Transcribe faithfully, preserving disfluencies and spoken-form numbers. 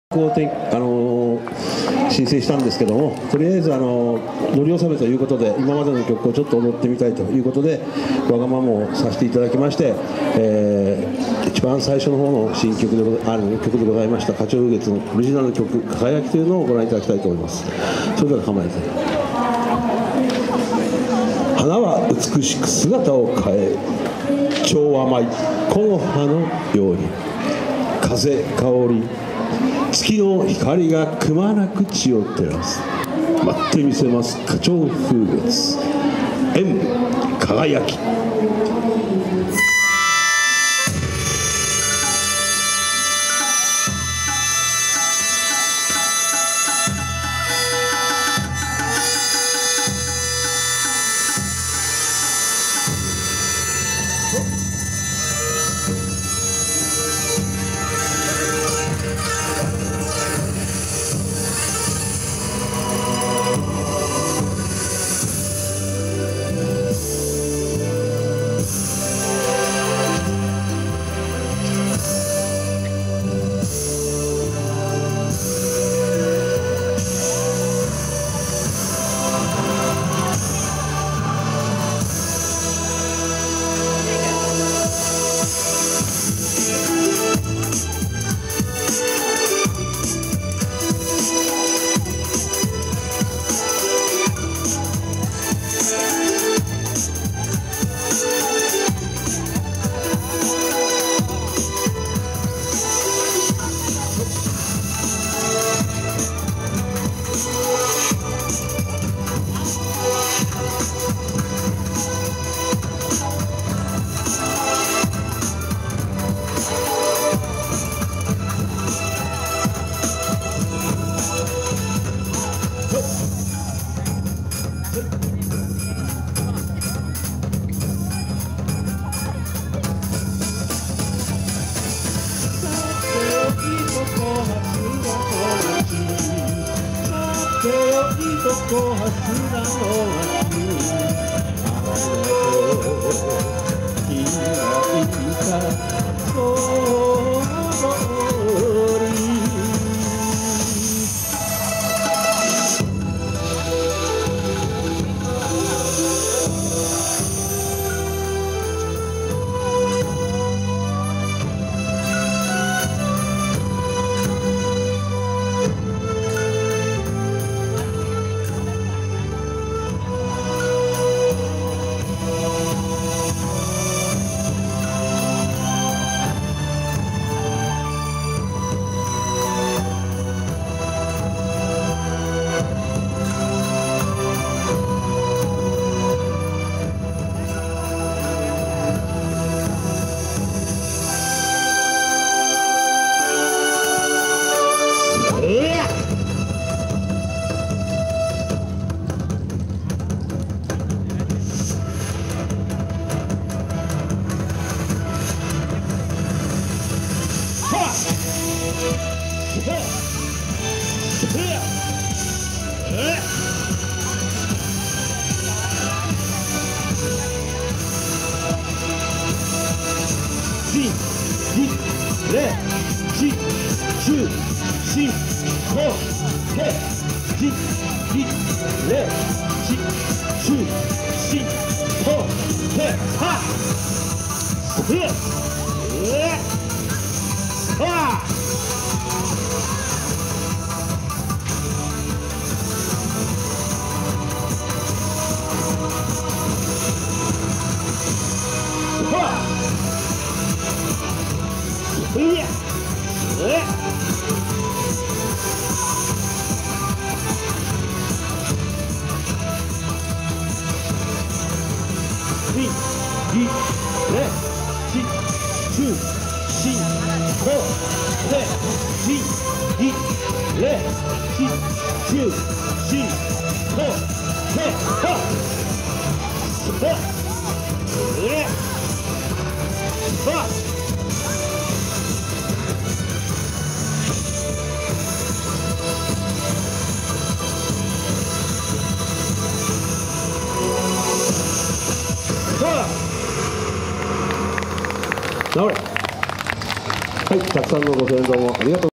こうてあのー、申請したんですけども、とりあえず、あのー、乗り納めということで今までの曲をちょっと踊ってみたいということでわがままをさせていただきまして、えー、一番最初の方の新曲である曲でございました花鳥風月のオリジナル曲「輝き」というのをご覧いただきたいと思います。それでは構えて。花は美しく姿を変え、蝶甘い木の葉のように、風香り月の光がくまなく地を照らす。待ってみせます花鳥風月、演舞輝き。とこはすなのはあなたと開いた通り。はい、たくさんのご声援どうもありがとう。